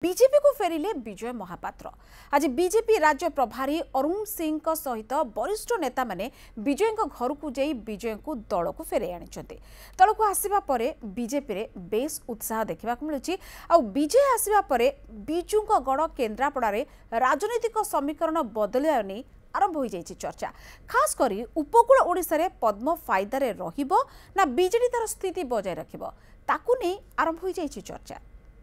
BJP को फेरिले विजय महापात्र। आज BJP राज्य प्रभारी अरुण सिंह सहित वरिष्ठ नेता माने विजय घर को जाई विजय को दल को फेरे आनिछन्ते। दल को आसिबा परे बीजेपी रे बेस उत्साह देखा मिलुछि। आ विजय आसिबा परे बिजुंक गड़ केन्द्रापड़ा रे राजनीतिक समीकरण बदलिया नै आरंभ हो जाइछि चर्चा। खास करी उपकूल ओडिशा रे पद्म फायदारे रहिबो ना बीजेडी तार स्थिति बजाय रखिबो ताकू नै आरंभ हो जाइछि चर्चा।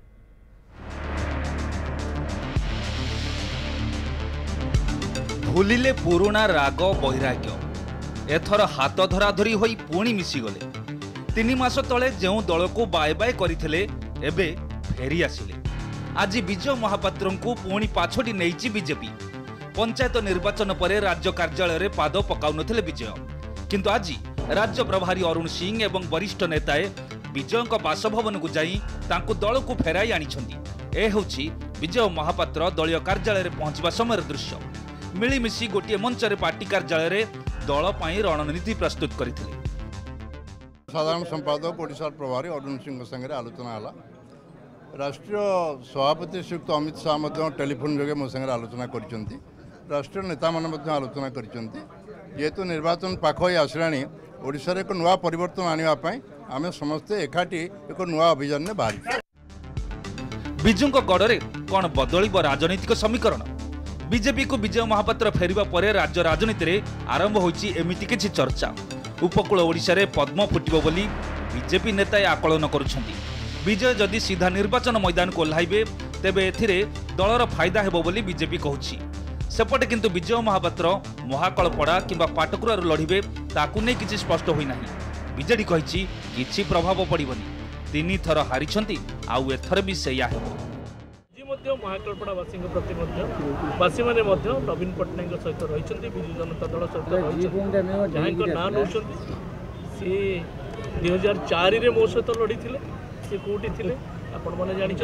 भूलिले पुराणा राग वैराग्य एथर हाथ धराधरी होई पुणी मिसीगले। 3 मास तले जो दल को बाय बाय करथिले एबे फेरी आसिले। आज विजय महापात्र को पुणी पाछोटी नेइछि बीजेपी। पंचायत निर्वाचन परे राज्य कार्यालय रे पाद पकाउनथिले विजय, किंतु आज राज्य प्रभारी अरुण सिंह एवं वरिष्ठ नेताए विजय बासभवन को जाई तांको दल को फेराई आनिछन्ती। ए होछि विजय महापात्र दलीय कार्यालय रे पहुंचबा समय दृश्य। मिलीमिशी गोटे मंच रे पार्टी कार्यालय रे दल पई रणनीति प्रस्तुत करथिले। साधारण संपादक ओडिशा प्रभारी अरुण सिंह संगे आलोचना हला। राष्ट्रीय सभापति श्रीयुक्त अमित शाह टेलीफोन जोगे मो संगे आलोचना करछन्ती। राष्ट्रीय नेता मान आलोचना करछन्ती। जेहेतु निर्वाचन पाख आसलाणी ओडिशा रे एक नवा परिवर्तन आनिबा पई आमे समस्ते एकाठी एक नवा अभियान ने बाहरी। बिजुंक गड़रे कोन बदलिबो राजनीतिक समीकरण। बीजेपी को विजय महापात्र फेरिबा परे राज्य राजनीति रे आरंभ होइछि एमिति किछि चर्चा। उपकूल ओडिशा रे पद्म फुटिबो बोली बीजेपी नेता आकलन करुछन्ति। विजय जदि सीधा निर्वाचन मैदान को ओह्लाइबे तेबे एथिरे दलर फायदा हेबो बोली बीजेपी कहूछि। सेपटे किंतु विजय महापात्र महाकलपड़ा किंबा पाटकुरारू लढिबे ताकू नै किछि स्पष्ट होई नाही। बीजेडी कहिछि किछि प्रभाव पड़िबनी। 3 थर हारिछन्ति आउ एथर भी सेया हेबो। महाकल्पड़ावासी प्रति बासी मैंने नवीन पट्टनायक सहित रही विजु जनता दल सहित जहाँ ना नौ सी 2004 मो सहित लड़ी सी कौटी थे आपण मैंने जानते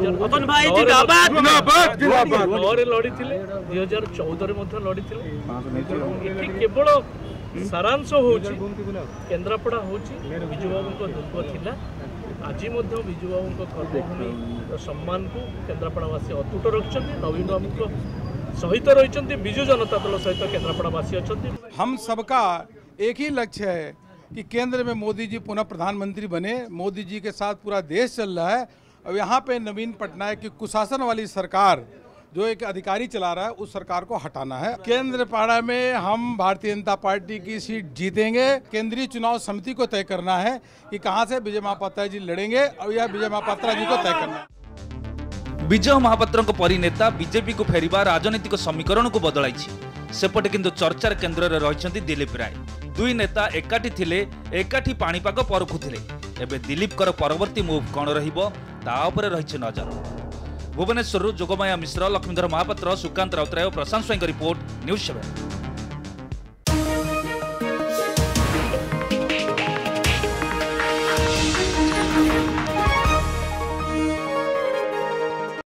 2009 लड़ी 2014 लड़ी केवल सारांश हो केन्द्रापड़ा हो विजु बाबू दुर्ग थिला। आज विजु बाबू कर्मभूमि सम्मान को केन्द्रापड़ावासी अतुट रखिंट। नवीन बाबू सहित रही विजु जनता दल सहित केन्द्रापड़ावासी अच्छा। हम सबका एक ही लक्ष्य है कि केंद्र में मोदी जी पुनः प्रधानमंत्री बने। मोदी जी के साथ पूरा देश चल रहा है और यहाँ पे नवीन पटनायक की कुशासन वाली सरकार जो एक अधिकारी चला रहा है उस सरकार को हटाना है। केंद्र पाड़ा में हम भारतीय जनता पार्टी की सीट जीतेंगे। केंद्रीय चुनाव समिति को तय करना है कि कहां से विजय महापात्र जी लड़ेंगे और यह विजय महापात्र जी को तय करना है। विजय महापात्र परी नेता बीजेपी को फेरिबा राजनीतिक समीकरण को बदलाई। सेपटे किंतु चर्चार केन्द्र में रही दिलीप राय। 2 नेता एकाठी थिले, एकाठी पाणीपाग परखुथिले। एबे दिलीप कर परवर्ती मूव कौन रहिबो ता उपरे रही नजर। Bhubaneswar Jogamaya Mishra, Laxmidhar Mahapatra, Sukanta Routray, Prashant Swain report, news 7।